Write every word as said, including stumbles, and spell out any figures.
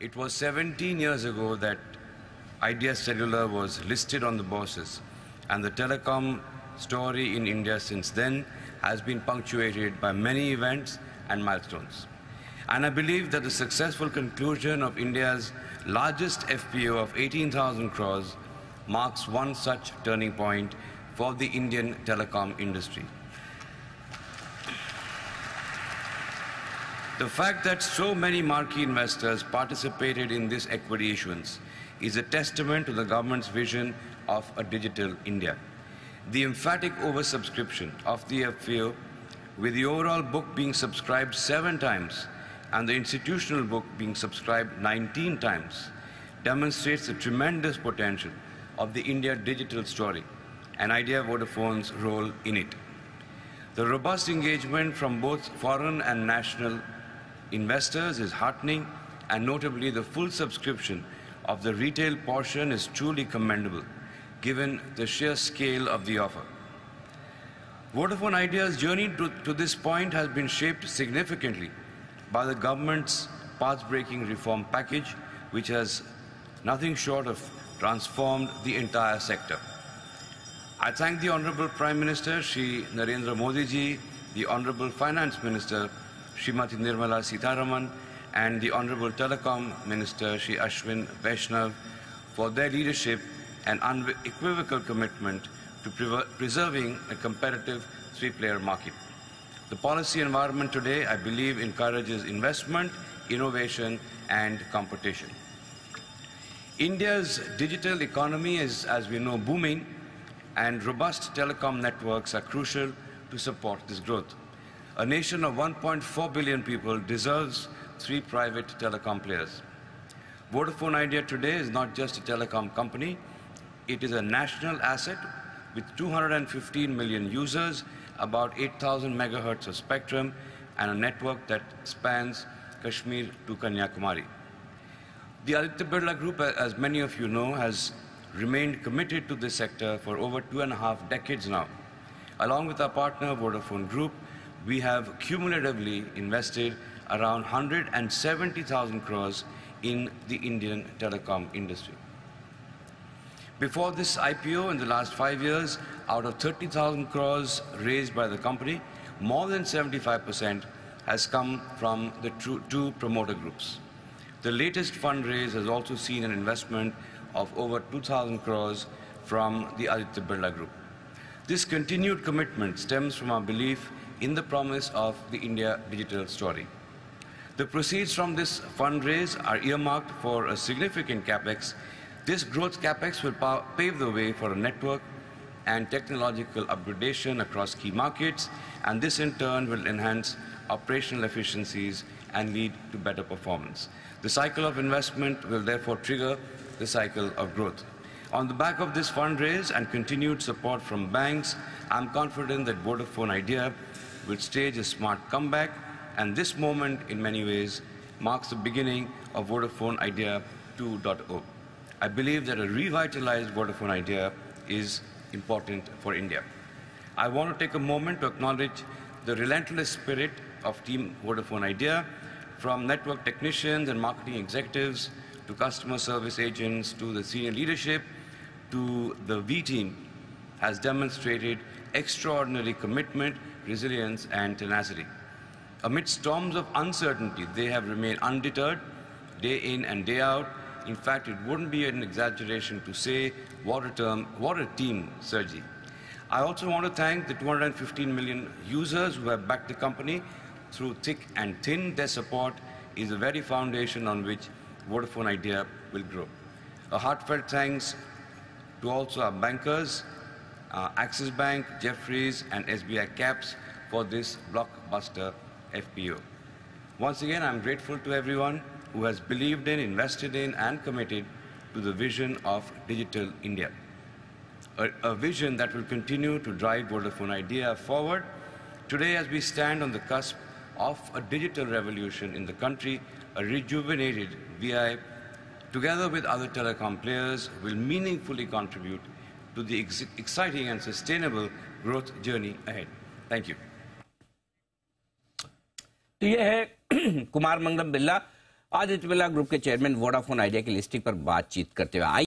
It was seventeen years ago that Idea Cellular was listed on the bourses, and the telecom story in India since then has been punctuated by many events and milestones. And I believe that the successful conclusion of India's largest F P O of eighteen thousand crores marks one such turning point for the Indian telecom industry. The fact that so many marquee investors participated in this equity issuance is a testament to the government's vision of a digital India. The emphatic oversubscription of the F P O, with the overall book being subscribed seven times and the institutional book being subscribed nineteen times, demonstrates the tremendous potential of the India digital story and Idea Vodafone's role in it. The robust engagement from both foreign and national investors is heartening, and notably the full subscription of the retail portion is truly commendable, given the sheer scale of the offer. Vodafone Idea's journey to, to this point has been shaped significantly by the government's path-breaking reform package, which has nothing short of transformed the entire sector. I thank the Honorable Prime Minister, Shri Narendra Modi ji, the Honorable Finance Minister, Srimati Nirmala Sitharaman, and the Honorable Telecom Minister, Shri Ashwin Vaishnav, for their leadership and unequivocal commitment to pre preserving a competitive three-player market. The policy environment today, I believe, encourages investment, innovation, and competition. India's digital economy is, as we know, booming, and robust telecom networks are crucial to support this growth. A nation of one point four billion people deserves three private telecom players. Vodafone Idea today is not just a telecom company, it is a national asset with two hundred fifteen million users, about eight thousand megahertz of spectrum, and a network that spans Kashmir to Kanyakumari. The Aditya Birla Group, as many of you know, has remained committed to this sector for over two and a half decades now. Along with our partner, Vodafone Group, we have cumulatively invested around one hundred seventy thousand crores in the Indian telecom industry. Before this I P O in the last five years, out of thirty thousand crores raised by the company, more than seventy-five percent has come from the two promoter groups. The latest fundraise has also seen an investment of over two thousand crores from the Aditya Birla Group. This continued commitment stems from our belief in the promise of the India digital story. The proceeds from this fundraise are earmarked for a significant capex. This growth capex will pave the way for a network and technological upgradation across key markets, and this in turn will enhance operational efficiencies and lead to better performance. The cycle of investment will therefore trigger the cycle of growth. On the back of this fundraise and continued support from banks, I'm confident that Vodafone Idea will stage a smart comeback, and this moment, in many ways, marks the beginning of Vodafone Idea two point oh. I believe that a revitalized Vodafone Idea is important for India. I want to take a moment to acknowledge the relentless spirit of Team Vodafone Idea, from network technicians and marketing executives to customer service agents to the senior leadership to the V team, has demonstrated extraordinary commitment, resilience, and tenacity. Amid storms of uncertainty, they have remained undeterred, day in and day out. In fact, it wouldn't be an exaggeration to say, what a, term, what a team, Sergi. I also want to thank the two hundred fifteen million users who have backed the company through thick and thin. Their support is the very foundation on which Vodafone Idea will grow. A heartfelt thanks to also our bankers, uh, Axis Bank, Jefferies, and S B I Caps for this blockbuster F P O. Once again, I'm grateful to everyone who has believed in, invested in, and committed to the vision of Digital India. A, a vision that will continue to drive Vodafone Idea forward. Today, as we stand on the cusp of a digital revolution in the country, a rejuvenated V I, together with other telecom players, will meaningfully contribute to the ex exciting and sustainable growth journey ahead. Thank you. तो ये है Kumar Mangalam Birla, Aditya Birla group के chairman Vodafone Idea की listing पर बातचीत करते हुए।